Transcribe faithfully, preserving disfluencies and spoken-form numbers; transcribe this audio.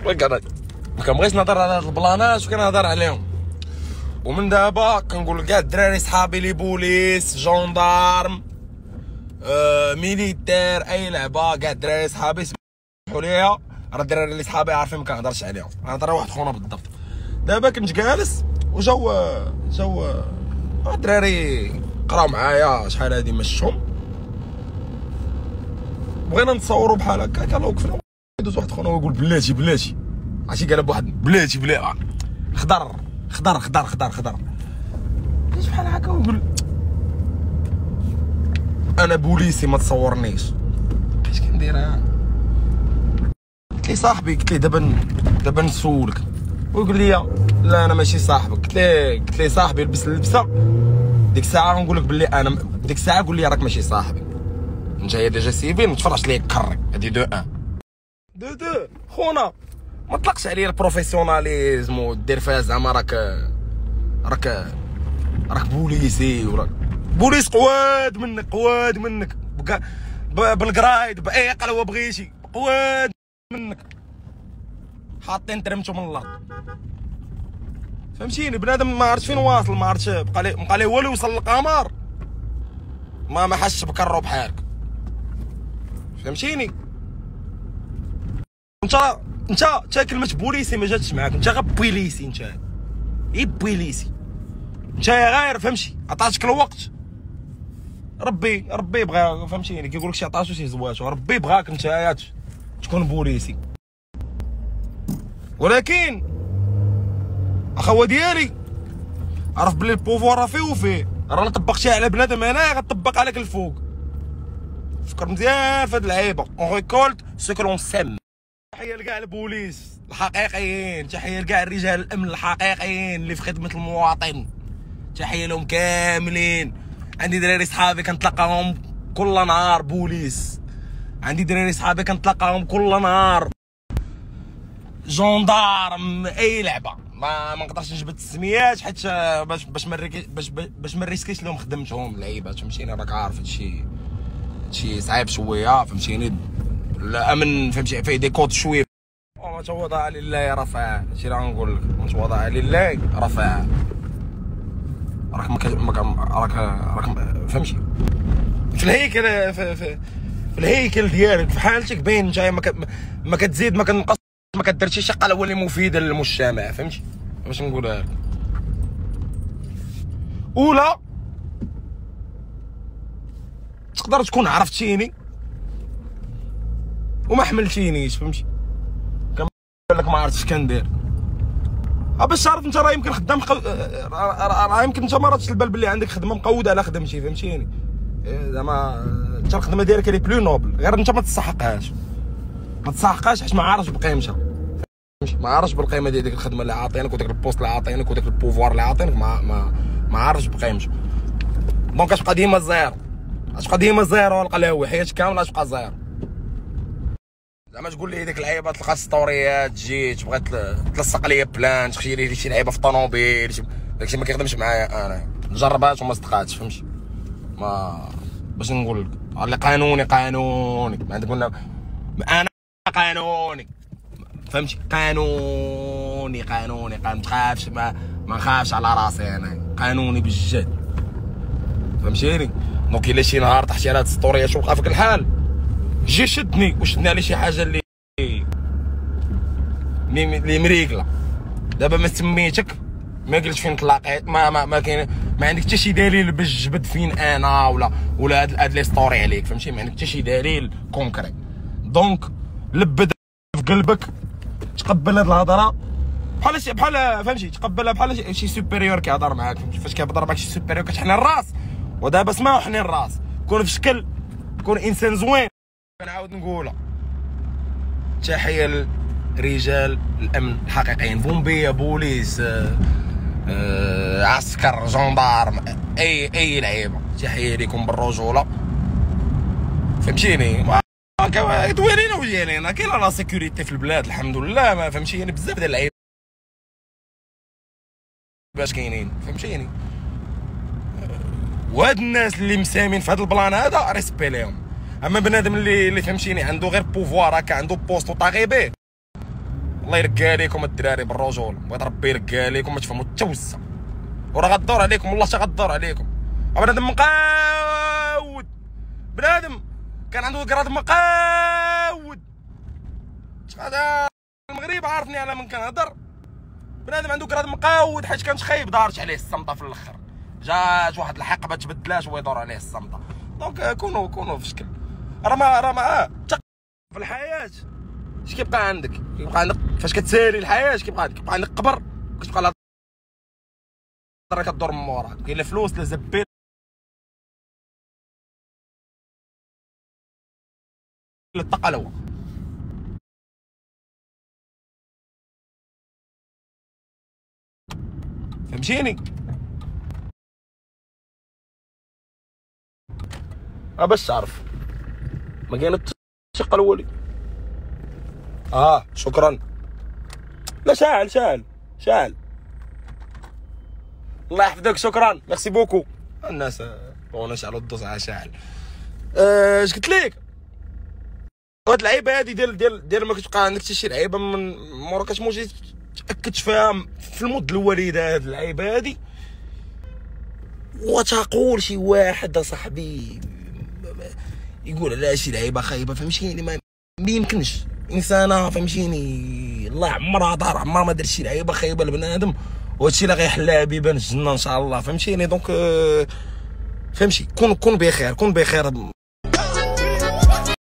ما كنبغيش نهضر على هاد البلانات وكنهضر عليهم. ومن دابا كنقول لكاع الدراري صحابي لي بوليس جوندارم آه، ميليتير اي لعبه، كاع الدراري صحابي سمحوا ليا، راه الدراري اللي صحابي عارفين ما كنهضرش عليهم، انا ترى واحد خونا بالضبط. دابا كنت جالس وجاو جاو الدراري قراو معايا شحال هادي مشهم، بغينا نتصوروا بحال هكا، كان وقفنا يدوز واحد خونا ويقول بلاتي بلاتي عرفتي قال بواحد بلاتي بلا خضر خضر خضر خضر خضر جيت بحال هكا ويقول انا بوليسي ما تصورنيش. اش كندير انا؟ قلت لي صاحبي، قلت لي دابا دابا نسولك، ويقول لي لا انا ماشي صاحبك. قلت لي قلت لي صاحبي لبس اللبسه، ديك الساعه غنقول لك باللي انا ديك الساعه قول لي راك ماشي صاحبي، انت هي ديجا سيفين ما تفرجش ليا كري هادي دو ان دو دو خونا ما تطلقش عليا البروفيسيوناليزم ودير فيها زعما راك راك راك بوليسي وراك بوليس قواد منك قواد منك بالقرايد باي قلوه بغيتي قواد منك حاطين ترمتو من الارض. فهمتيني؟ بنادم ما عرفتش فين واصل، ما عرفتش بقى ليه بقى ليه هو اللي وصل للقمر، ما ما حسش بكرو بحالك. فهمتيني؟ انت انت انت كلمه بوليسي ما جاتش معاك، انت غير بوليسي، انت اي بوليسي، انت غير فهمتي عطاتك الوقت، ربي ربي بغا فهمتيني، كيقول لك شي عطاتو شي زواتو، ربي بغاك انت تكون بوليسي. ولكن اخوة ديالي عرف بلي البوفوار راه فيه وفيه، راه الا طبقتيها على بنادم هنا غطبق عليك الفوق. فكر مزيان في هاد اللعيبه، اون ريكولت سو كو سيم. تحيه لكاع البوليس الحقيقيين، تحيه لكاع الرجال الامن الحقيقيين اللي في خدمه المواطن، تحيه لهم كاملين. عندي دراري صحابي كنتلاقاهم كل نهار بوليس، عندي دراري صحابي كنتلاقاهم كل نهار جوندارم اي لعبه، ما ما نقدرش نجبد السميات حيت باش باش ما باش باش ما نريسكيش لهم خدمتهم اللعيبات. فهمتيني؟ راك عارف هادشي هادشي صعيب شويه، فهمتيني؟ الامن فهمتي فيه دي كود شويه، وما تواضع لله رفع، هادشي اللي غنقول لك، ما تواضع لله رفع. راك ما راك راك فهمتي في الهيكل في, في, في الهيكل ديالك في حالتك باين نتايا ما, ما كتزيد ما كتنقص ما كدير شي شقه اللي مفيده للمجتمع. فهمتي باش نقولها لك؟ اولا تقدر تكون عرفتيني وما حملتينيش، فهمتي؟ كنقول لك ما عرفتش كندير باش تعرف انت راه يمكن خدام قو... راه يمكن انت ما راتش البال باللي عندك خدمه مقوده على خدمتي. فهمتيني؟ زعما انت الخدمه ديالك اللي بلو نوبل، غير انت ما تستحقهاش ما تستحقهاش حيت ما عارفش بقيمتها، ما عارفش بالقيمه ديال ديك الخدمه اللي عاطينك وداك البوست اللي عاطينك وداك البوفوار اللي عاطينك، ما ما ما عارفش بقيمته. دونك كتبقى ديما زيرو، غتبقى ديما زيرو القلاوي، حياتك كامله غتبقى زيرو. زعما تقول لي ديك اللعيبه تلقى ستوريات جيت بغات تلصق ليا بلان تخشي لي شي لعيبه في طوموبيل، داكشي ما كيخدمش معايا انا، جربات وما صدقاتش. فهمتي؟ ما باش نقول لك اللي قانوني قانوني ما عندك قلنا انا قانوني، فهمتي؟ قانوني قانوني ما تخافش، ما ما نخافش على راسي انا، قانوني بالجد. فهمتيني؟ دونك الا شي نهار طحتي على هاد السطوريات وبقى فيك الحال جي شدني وشدني على شي حاجه اللي اللي مريقله. دابا ما سميتك ما قلتش فين تلاقيت، ما ما ما كاين ما عندك حتى شي دليل باش تجبد فين انا ولا ولا هاد هاد لي ستوري عليك. فهمتي؟ ما عندك حتى شي دليل كونكري. دونك لبد في قلبك، تقبل هاد الهضره بحال شي بحال فهمتي، تقبلها بحال شي سوبيريور كيهضر معاك. فاش كيهضر معاك شي سوبيريور كتحني الراس. ودابا اسمعوا حني الراس، كون في شكل كون انسان زوين. كنعاود نقولها، تحيه لرجال الامن الحقيقيين، بومبيه بوليس آه آه عسكر جندارم اي اي لعيبه، تحيه ليكم بالرجوله. فهمتيني؟ دويرينا وديالينا كاينه لا سيكوريتي في البلاد الحمد لله، ما فهمتيني؟ بزاف ديال اللعيبه باش كاينين. فهمتيني؟ وهاد الناس اللي مسامين في هاد البلان هذا ريسبي ليهم. اما بنادم اللي اللي فهمتيني عنده غير بوفوار هكا، عنده بوست وطاغي به، الله يرقى عليكم الدراري بالرجول، بغيت ربي يرقى عليكم ما تفهموا حتى وسه، وراه غدور عليكم والله حتى غدور عليكم. بنادم مقاود، بنادم كان عنده كراد مقاود. هذا المغرب عارفني على من كنهضر، بنادم عنده كراد مقاود حيت كانت خايب دارت عليه الصمته في الاخر، جات واحد الحقبه تبدلات ويدور عليه الصمته. دونك كونوا كونوا في شكل راه ما راه ما اه في الحياه اش كيبقى عندك؟ كيبقى عندك فاش كتسالي الحياه اش كيبقى عندك؟ كيبقى عندك قبر، كتبقى الهضره كدور من موراك، كاين لا فلوس لا زبيل. الطقلوه فهمتيني؟ اه باش تعرف ما كاين الثقه الاولي. اه شكرا. لا شاعل شاعل شاعل الله يحفظك، شكرا ميرسي بوكو. الناس وانا شعلوا الدوس على شاعل. اش قلت لك؟ هاد اللعيبه هادي ديال ديال ديال ما كتبقى عندك حتى شي لعيبه من مورا كتموجي تاكدش فيها في المد الوليده. هاد اللعيبه هادي وتقول شي واحد صاحبي يقول على شي لعيبه خايبه، فهمتيني؟ ما يمكنش انسانه، فهمتيني؟ الله عمرها دار، عمرها ما دار شي لعيبه خايبه لبنادم، وهادشي اللي غيحلها بيبان الجنه ان شاء الله، فهمتيني؟ دونك فهمتي؟ كون كون بخير، كون بخير.